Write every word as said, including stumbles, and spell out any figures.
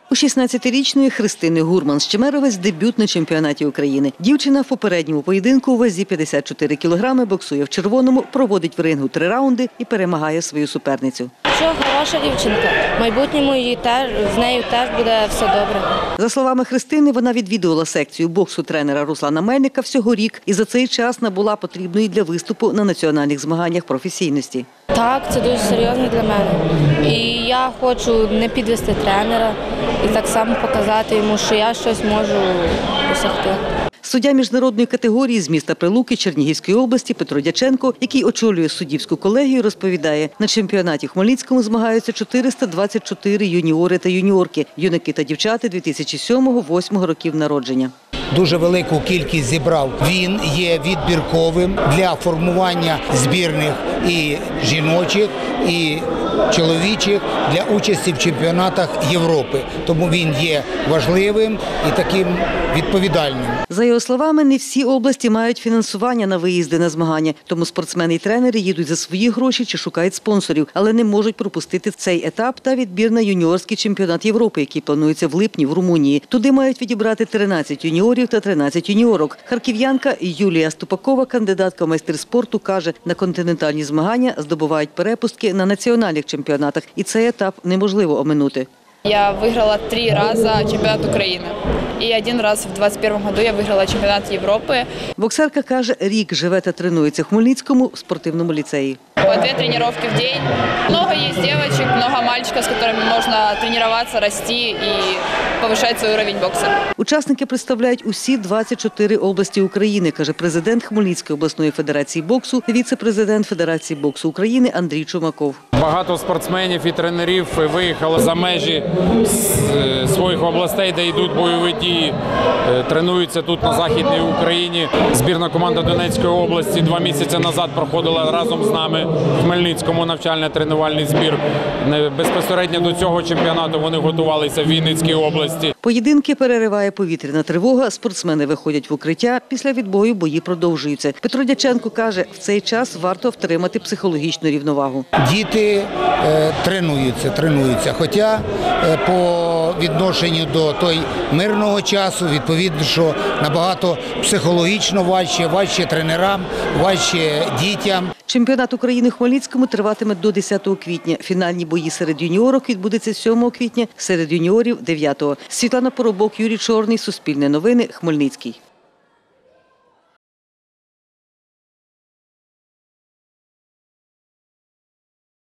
У шістнадцятирічної Христини Гурман-Щемеровець дебют на чемпіонаті України. Дівчина в попередньому поєдинку у вазі п'ятдесят чотири кілограми боксує в червоному, проводить в рингу три раунди і перемагає свою суперницю. Що хороша дівчинка, в майбутньому її теж, з нею теж буде все добре. За словами Христини, вона відвідувала секцію боксу тренера Руслана Мельника всього рік і за цей час набула потрібної для виступу на національних змаганнях професійності. Так, це дуже серйозно для мене. І я хочу не підвести тренера і так само показати йому, що я щось можу досягти. Суддя міжнародної категорії з міста Прилуки Чернігівської області Петро Дяченко, який очолює суддівську колегію, розповідає, на чемпіонаті в Хмельницькому змагаються чотириста двадцять чотири юніори та юніорки, юнаки та дівчата дві тисячі сьомого-восьмого років народження. Дуже велику кількість зібрав. Він є відбірковим для формування збірних і жіночих, і чоловічих для участі в чемпіонатах Європи. Тому він є важливим і таким відповідальним. За його словами, не всі області мають фінансування на виїзди на змагання, тому спортсмени і тренери їдуть за свої гроші чи шукають спонсорів, але не можуть пропустити цей етап та відбір на юніорський чемпіонат Європи, який планується в липні в Румунії. Туди мають відібрати тринадцять юніорів та тринадцять юніорок. Харків'янка Юлія Ступакова, кандидатка в майстри спорту, каже, на континентальні змагання здобувають перепустки на національних чемпіонатах, і цей етап неможливо оминути. Я выиграла три раза чемпионат Украины. И один раз в двадцать первом году я выиграла чемпионат Европы. Боксерка каже, рік живе та тренується в Хмельницькому в спортивному ліцеї. По две тренировки в день. Много есть девочек, много мальчиков, с которыми можно тренироваться, расти и повышать свой уровень бокса. Учасники представляють усі двадцять чотири області України, каже президент Хмельницької обласної федерації боксу, віце-президент Федерації боксу України Андрій Чумаков. Багато спортсменів і тренерів виїхали за межі своїх областей, де йдуть бойові дії, тренуються тут на Західній Україні. Збірна команда Донецької області два місяці назад проходила разом з нами в Хмельницькому навчально-тренувальний збір. Безпосередньо до цього чемпіонату вони готувалися в Вінницькій області. Поєдинки перериває повітряна тривога, спортсмени виходять в укриття, після відбою бої продовжуються. Петро Дяченко каже, в цей час варто втримати психологічну рівновагу. Діти е, тренуються, тренуються, хоча е, по відношенню до той мирного часу, відповідно, що набагато психологічно важче, важче тренерам, важче дітям. Чемпіонат України в Хмельницькому триватиме до десятого квітня. Фінальні бої серед юніорок відбудуться сьомого квітня, серед юніорів – дев'ятого. Світлана Поробок, Юрій Чорний, Суспільне новини, Хмельницький.